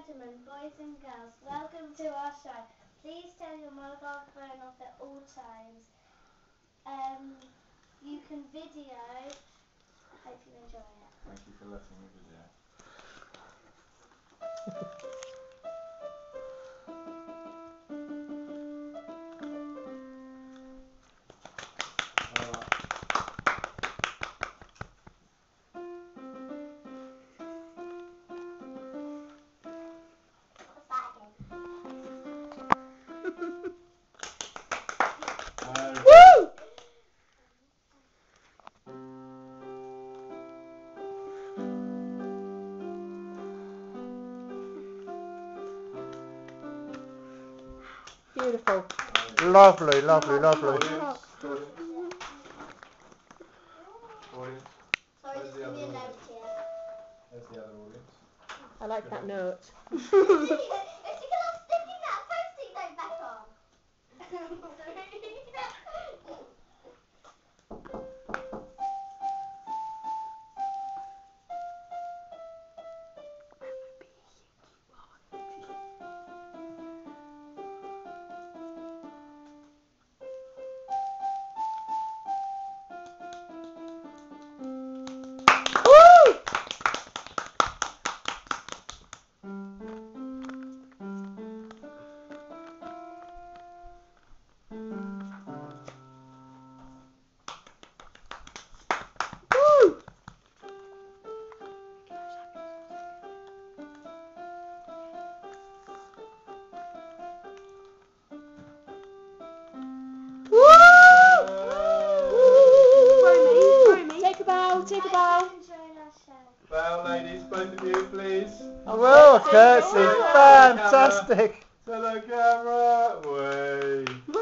gentlemen, boys and girls, welcome to our show. Please turn your mobile phone off at all times. You can video. I hope you enjoy it. Thank you for letting me video. Woo! Beautiful. Lovely, lovely, lovely. Audience. Sorry, just give me a note here. There's the other audience. I like that note. Is she going to stop sticking that post-it note back on? Take a bow. Bow, ladies, both of you, please. Well, Kirsty, fantastic. To the camera. Way.